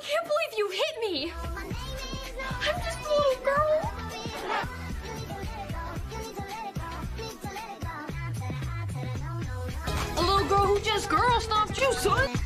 can't believe you hit me! I'm just a little girl. A little girl who just girl stomped you, son!